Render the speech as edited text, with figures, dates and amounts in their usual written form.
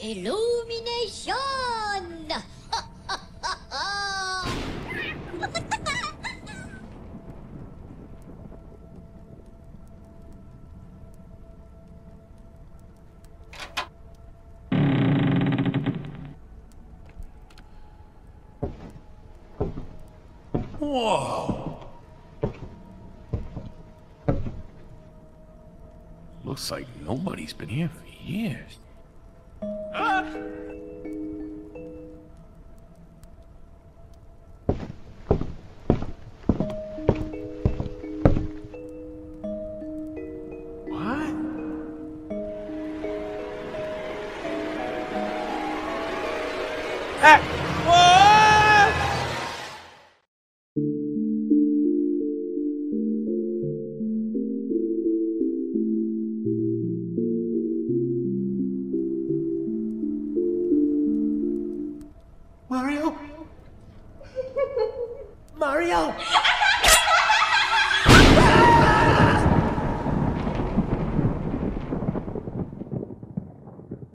Illumination! Whoa! Looks like nobody's been here for years. Ah! What? Ah! Whoa! Mario? Mario!